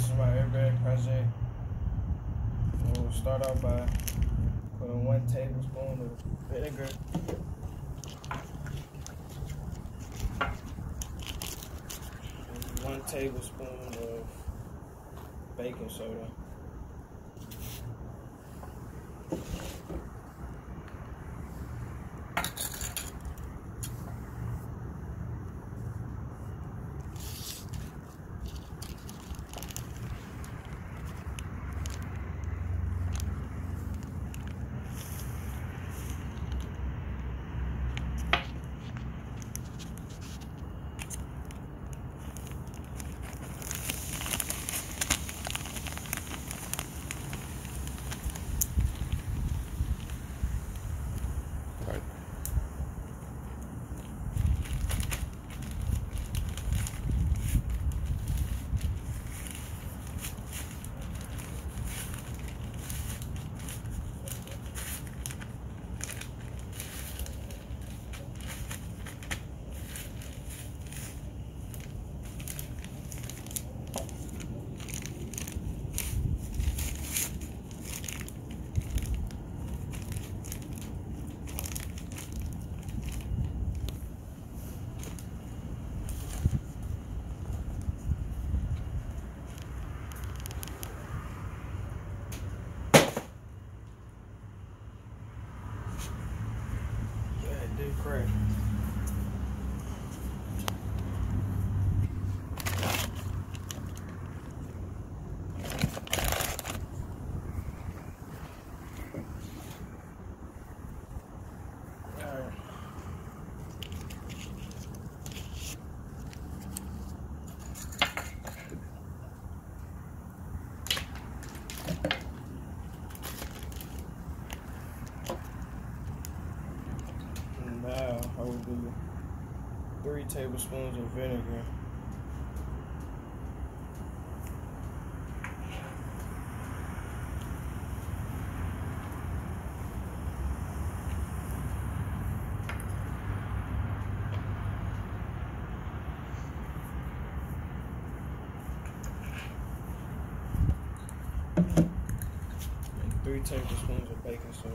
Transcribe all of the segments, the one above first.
this is my airbag project. We'll start off by putting 1 tablespoon of vinegar. 1 tablespoon of baking soda. Correct. Now I will do 3 tablespoons of vinegar. And 3 tablespoons of baking soda.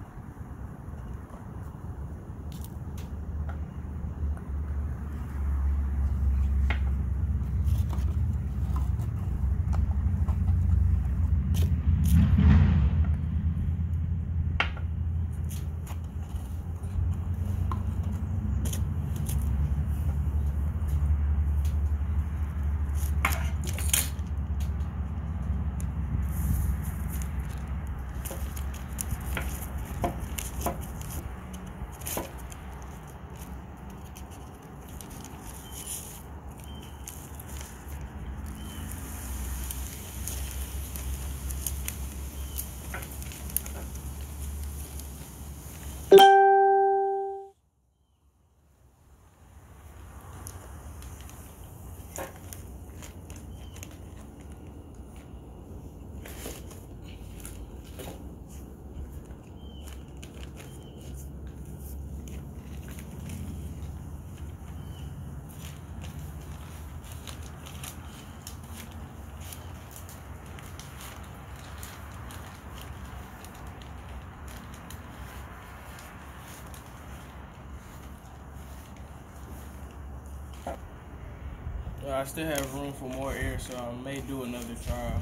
I still have room for more air, so I may do another trial.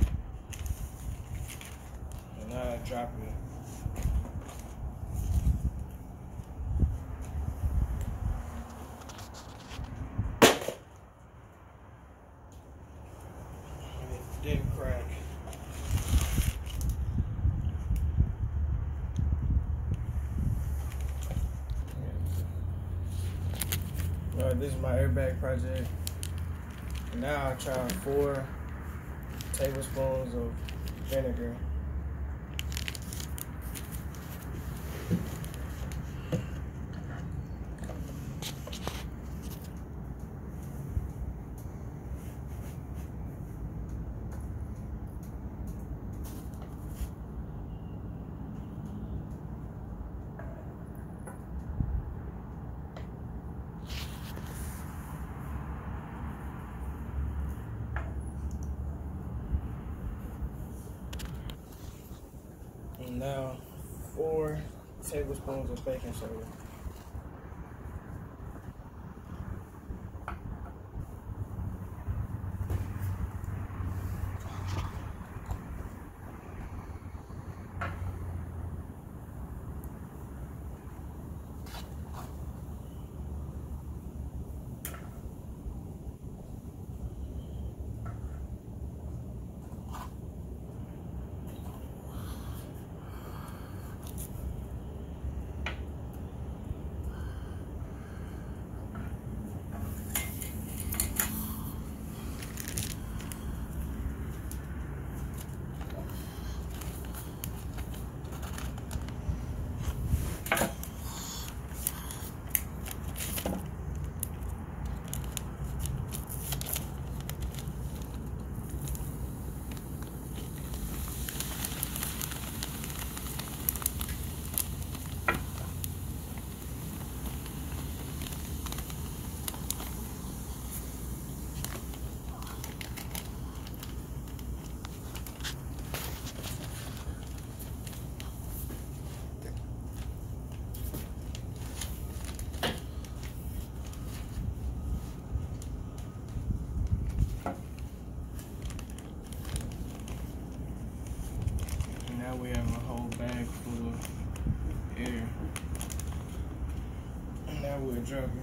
And now I drop it. And it didn't crack. This is my airbag project. Now I try 4 tablespoons of vinegar. Now, 4 tablespoons of baking soda. Now we have a whole bag full of air. Now we're dropping.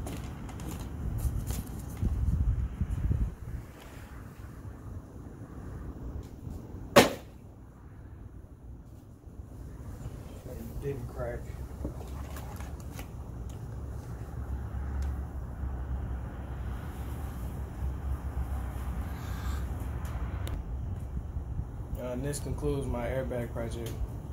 It didn't crack. And this concludes my airbag project.